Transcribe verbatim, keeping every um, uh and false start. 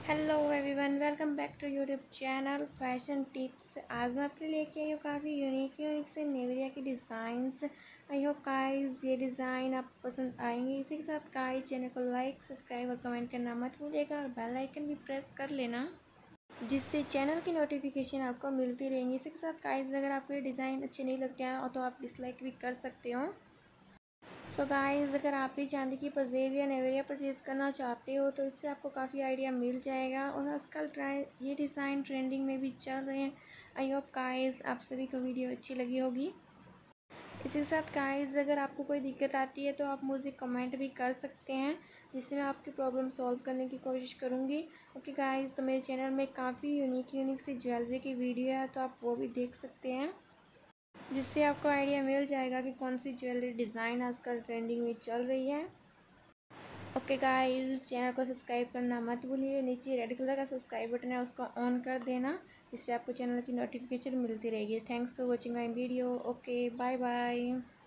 Hello everyone, welcome back to YouTube channel fashion tips. आज मैं आपके लिए लेके आई हूँ काफ़ी यूनिक यूनिक से नेवरिया की डिज़ाइंस। आई होप गाइस ये डिज़ाइन आपको पसंद आएंगे। इसी के साथ गाइस चैनल को लाइक, सब्सक्राइब और कमेंट करना मत भूलिएगा और बेल आइकन भी प्रेस कर लेना, जिससे चैनल की नोटिफिकेशन आपको मिलती रहेंगी। इसी के साथ गाइस अगर आपको ये डिज़ाइन अच्छे नहीं लगते हैं तो आप डिसलाइक भी कर सकते हो। सो गाइस अगर आप भी चांदी की पजेब या नेवरिया परचेज़ करना चाहते हो तो इससे आपको काफ़ी आइडिया मिल जाएगा। और आजकल ट्राई ये डिज़ाइन ट्रेंडिंग में भी चल रहे हैं। आई होप गाइस आप सभी को वीडियो अच्छी लगी होगी। इसी के साथ गाइस अगर आपको कोई दिक्कत आती है तो आप मुझे कमेंट भी कर सकते हैं, जिससे मैं आपकी प्रॉब्लम सॉल्व करने की कोशिश करूँगी। ओके गाइस, तो मेरे चैनल में काफ़ी यूनिक यूनिक सी ज्वेलरी की वीडियो है, तो आप वो भी देख सकते हैं, जिससे आपको आइडिया मिल जाएगा कि कौन सी ज्वेलरी डिज़ाइन आजकल ट्रेंडिंग में चल रही है। ओके गाइस, चैनल को सब्सक्राइब करना मत भूलिए। नीचे रेड कलर का सब्सक्राइब बटन है, उसको ऑन कर देना, जिससे आपको चैनल की नोटिफिकेशन मिलती रहेगी। Thanks for watching my video. Okay, bye bye.